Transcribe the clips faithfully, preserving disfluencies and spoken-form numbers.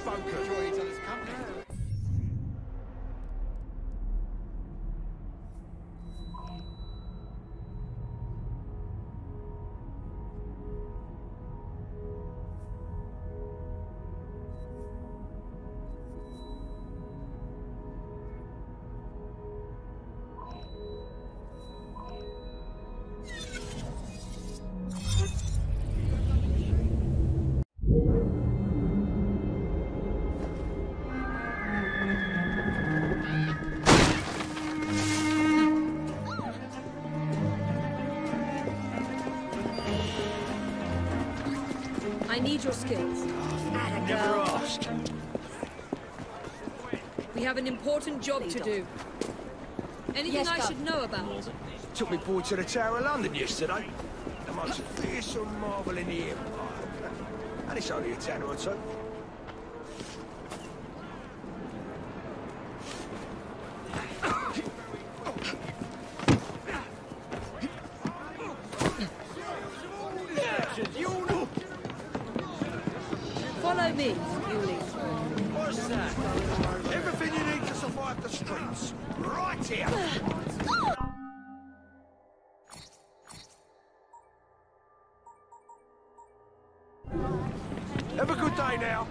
spoken. Enjoy each other's company. I need your skills. Never asked. We have an important job to do. Anything Yes, I Dad. should know about? Took me boy to the Tower of London yesterday. The most fearsome marvel in the Empire. And it's only a tenner or two. Follow me, Yuli. What's that? Everything you need to survive the streets. Right here. Have a good day now.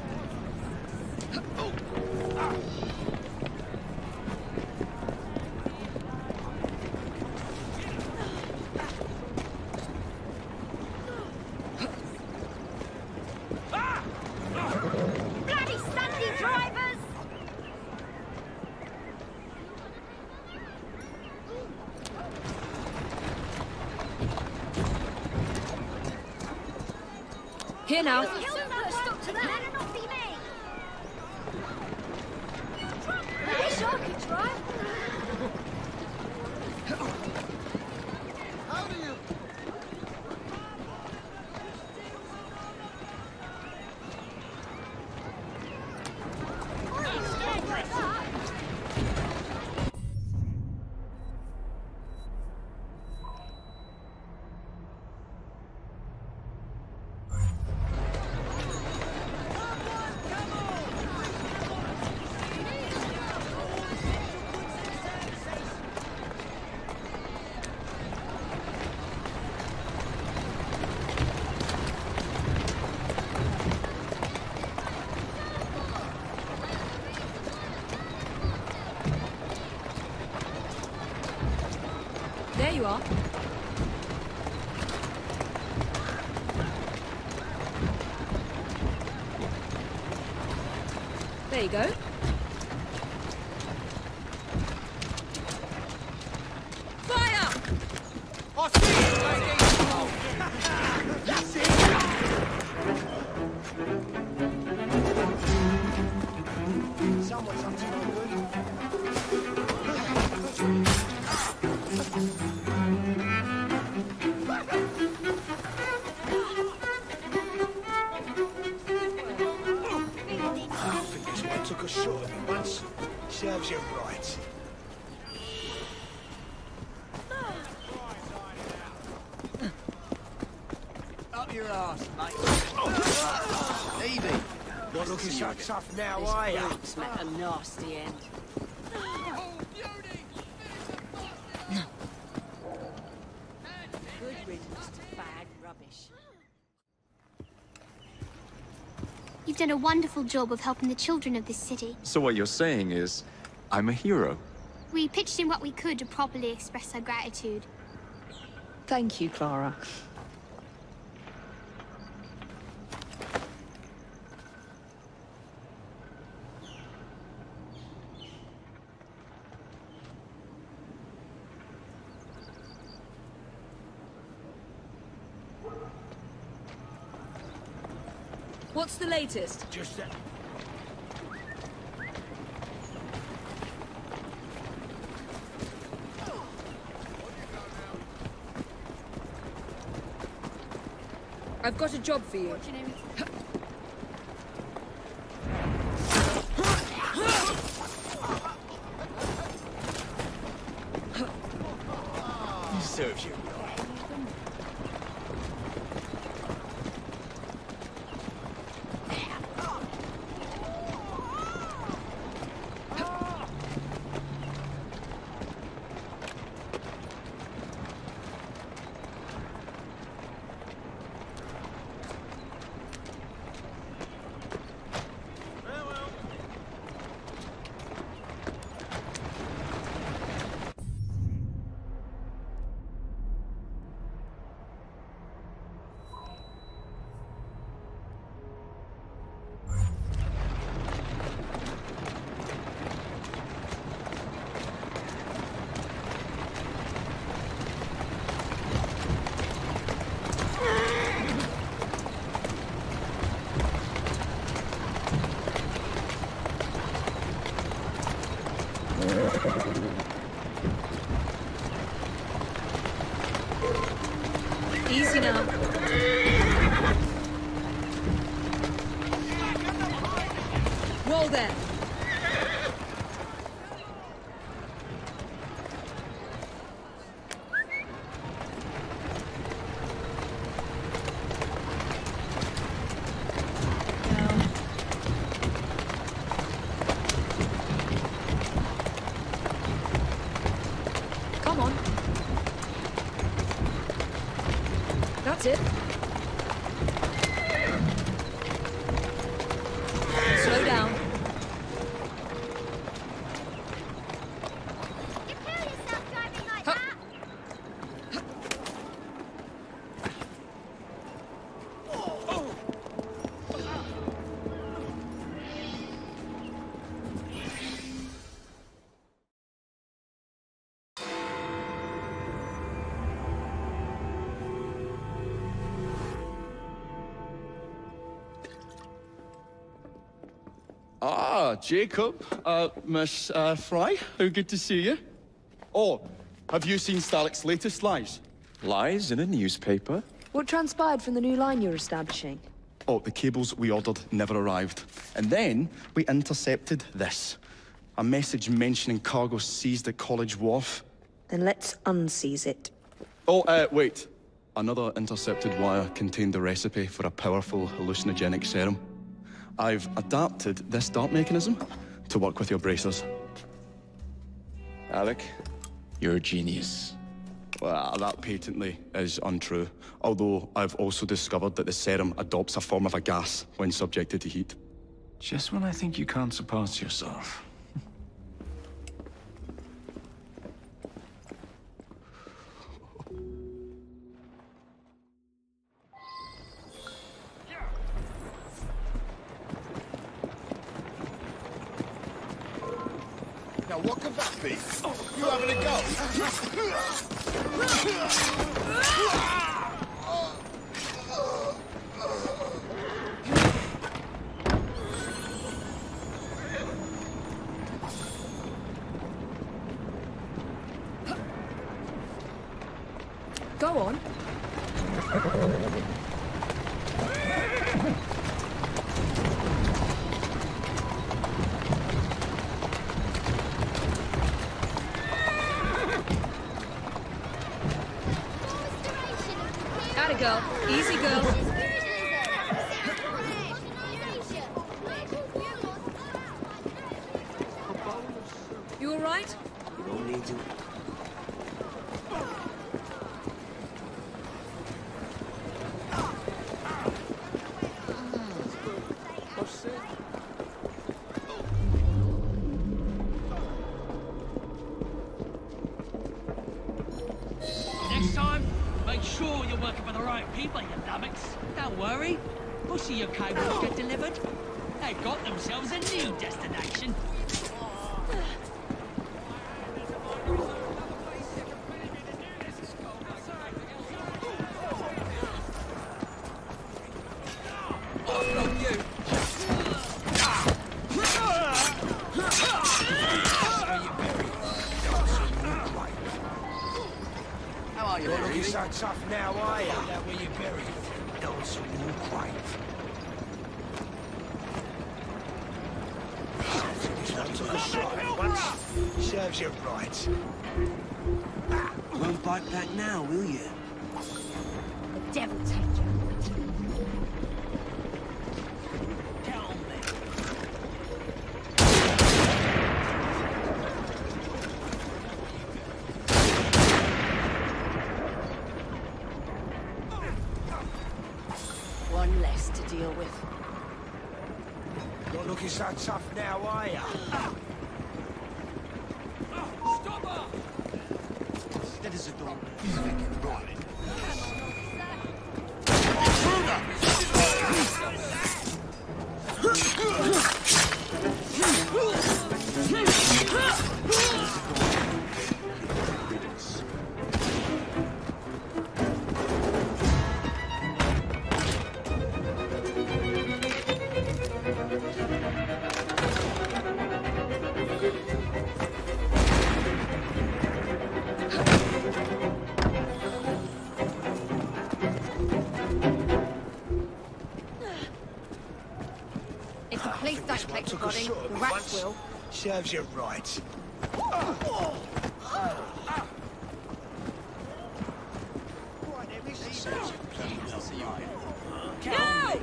Oh. Ah. Bloody Sunday drivers! Here now. Stop to that. Better not be me. I wish I could try. How do you? There you are. There you go. Fire! I see you, lady! That's it! Someone's up to no good. I think this one took a shot at me once. Serves you right. Up your arse, mate. Evie, not looking so tough now, are you? This met a nasty end. Good riddance to bad rubbish. You've done a wonderful job of helping the children of this city. So what you're saying is, I'm a hero. We pitched in what we could to properly express our gratitude. Thank you, Clara. What's the latest? Just that. I've got a job for you. Serves you right. Go there. Come on. That's it. Slow down. You kill yourself driving like Huh. that. Ah, Jacob, uh, Miss uh, Fry, how good to see you. Oh, have you seen Stalik's latest lies? Lies in a newspaper? What transpired from the new line you're establishing? Oh, the cables we ordered never arrived. And then we intercepted this. A message mentioning cargo seized at College Wharf. Then let's unseize it. Oh, uh, wait. Another intercepted wire contained a recipe for a powerful hallucinogenic serum. I've adapted this dart mechanism to work with your bracers. Alec, you're a genius. Well, that patently is untrue. Although I've also discovered that the serum adopts a form of a gas when subjected to heat. Just when I think you can't surpass yourself. Now, what could that be? You having a go? Go on. Atta girl. Easy girl. You all right? You don't need to. Next time, make sure you're working for the right people, you nubbits. Don't worry. We'll see your cables get delivered. They've got themselves a new destination. How are you, You're looking so tough now, are you? That where you're buried. Dance on your grave. He's not took a shot at once. Serves you right. You won't bite back now, will you? The devil take you. One less to deal with. Not looking so tough now, are you? Stop her! Dead as a dog. Second right. This one take the took a body. shot at The me rats once. will. Serves you right. No!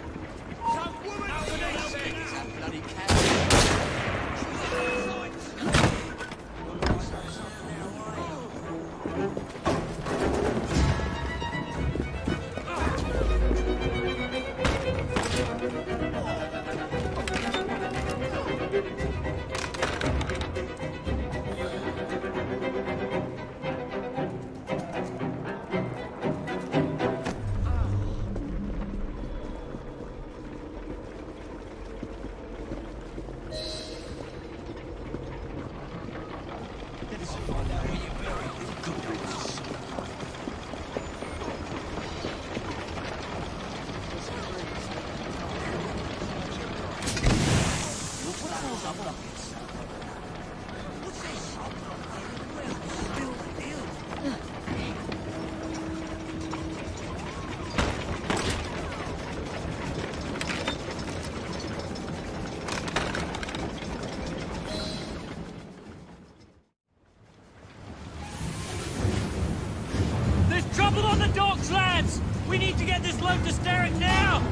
There's trouble on the docks, lads! We need to get this load to Sterrick now!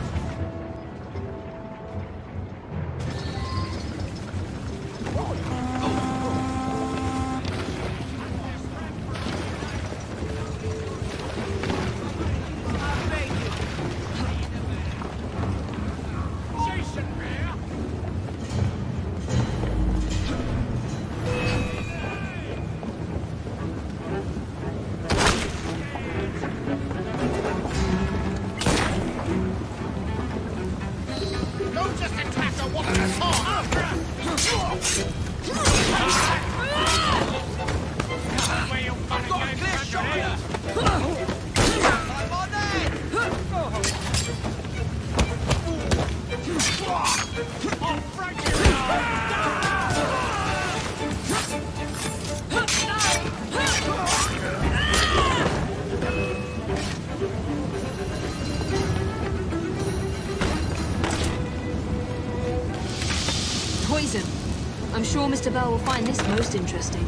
Poison. I'm sure Mister Bell will find this most interesting.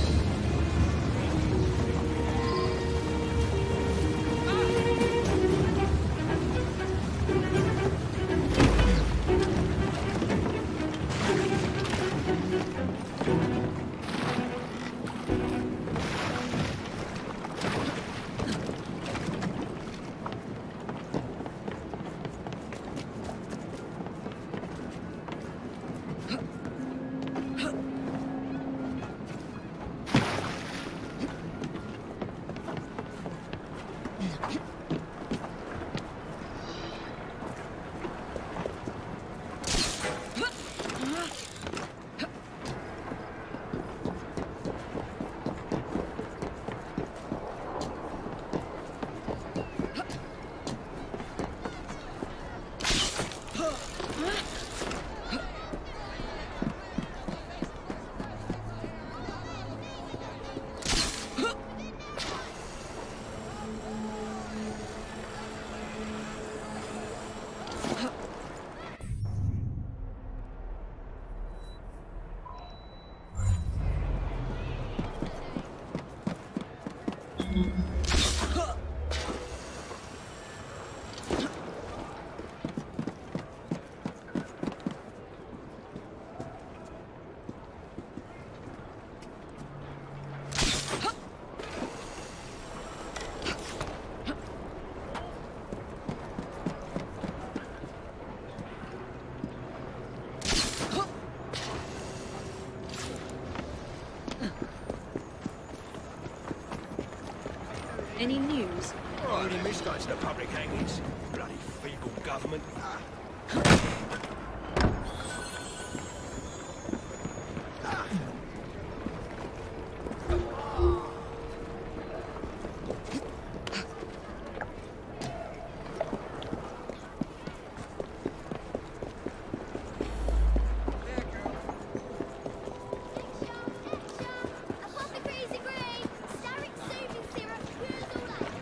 Any news? Oh, only misguides the public hangings. Bloody feeble government. Apothecary's agree. Sterrick soothing syrup cures all that.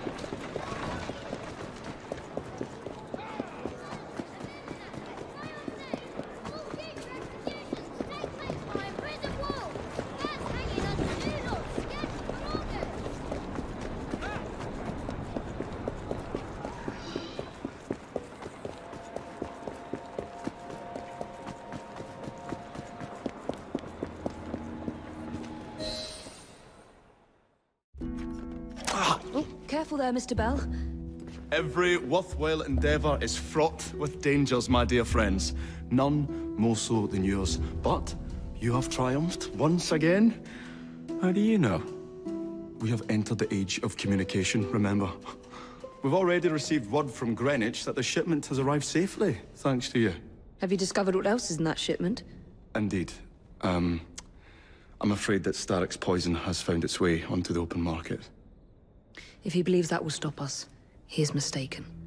careful there, Mister Bell. Every worthwhile endeavour is fraught with dangers, my dear friends. None more so than yours. But you have triumphed once again. How do you know? We have entered the age of communication, remember? We've already received word from Greenwich that the shipment has arrived safely, thanks to you. Have you discovered what else is in that shipment? Indeed. Um, I'm afraid that Starrick's poison has found its way onto the open market. If he believes that will stop us, he is mistaken.